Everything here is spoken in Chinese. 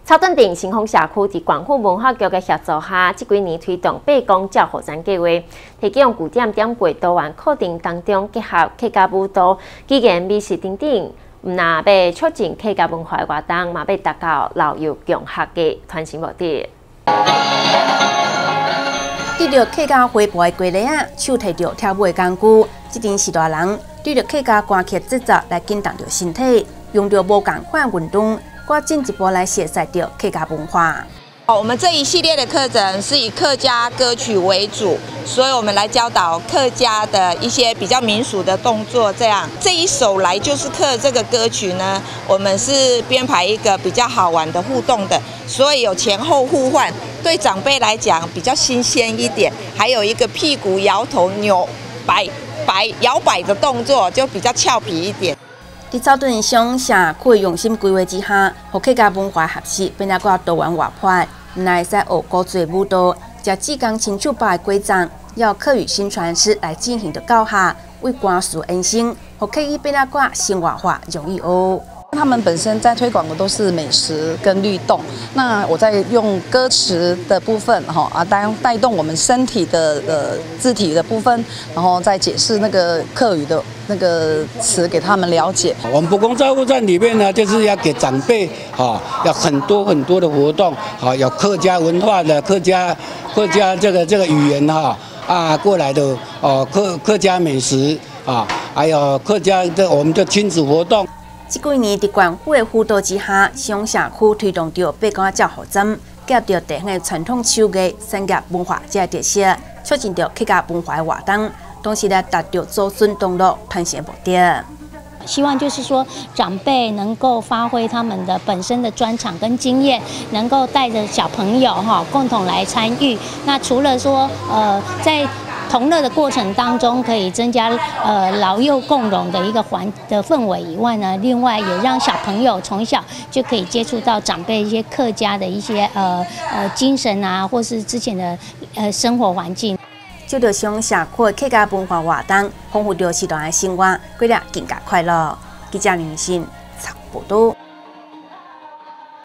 草屯镇新丰社区伫广府文化局的协助下，这几年推动八公照护站计划，提供古典点过多元课程当中结合客家舞蹈、语言、美食等等。唔但要促进客家文化的活动，嘛要达到老幼共学的传承目的。 对着客家花布的规例啊，手提着跳舞的工具，这阵是大人对着客家歌曲节奏来紧张着身体，用着无共款运动。 我进一步来写晒掉客家文化。 我们这一系列的课程是以客家歌曲为主，所以我们来教导客家的一些比较民俗的动作。这一首来就是客这个歌曲呢，我们是编排一个比较好玩的互动的，所以有前后互换，对长辈来讲比较新鲜一点。还有一个屁股摇头扭摇摆的动作，就比较俏皮一点。 在草屯乡社区用心规划之下，和客家文化合适，并且搁多元活泼，唔但会使学古锥舞蹈，食志工亲手包的粿粽，要课与新传师来进行着教学，为歌词延伸，和客语变仔生活化容易学。 他们本身在推广的都是美食跟律动，那我在用歌词的部分带动我们身体的字体的部分，然后再解释那个客语的那个词给他们了解。 我们不公照护站里面呢，就是要给长辈要很多的活动，有客家文化的客家这个语言过来的客家美食还有客家我们的亲子活动。 这几年在广府的辅导之下，乡社区推动着八公照护站，结合着地方的传统手艺、产业文化这特色，促进着客家文化的活动，同时来达到祖孙同乐传承目的。 希望就是说，长辈能够发挥他们的本身的专长跟经验，能够带着小朋友共同来参与。那除了说在同乐的过程当中，可以增加老幼共融的一个氛围以外呢，另外也让小朋友从小就可以接触到长辈一些客家的一些精神啊，或是之前的生活环境。 就着乡社区的客家文化活动，丰富着时代的生活，过得更加快乐。记者林信采报道。